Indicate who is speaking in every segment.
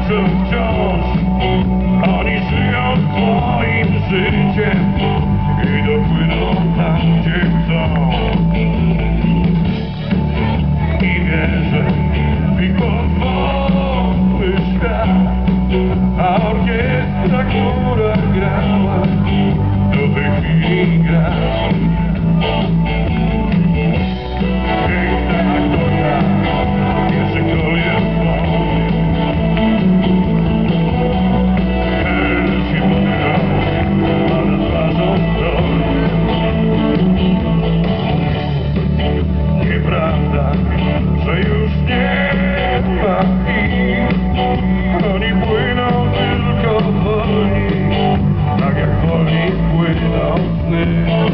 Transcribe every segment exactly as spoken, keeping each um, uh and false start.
Speaker 1: tańczą wciąż. Oni żyją swoim życiem i dopłyną tam, gdzie chcą. I wierzę w ich powolny świat, a orkiestra, która grała, do tej chwili gra. Piękna aktorka, pierwszy kol jest swój. Hersi podrywa, a nad twarzą stoi. Nieprawda, że już nie ma ich. Oni płyną tylko wolni, tak jak wolni płyną sny.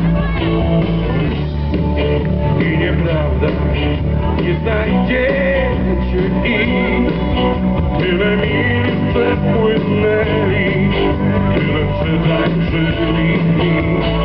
Speaker 1: I nieprawda, nie znajdziecie ich. Tyle mil przepłynęli, tyle przetańczyli.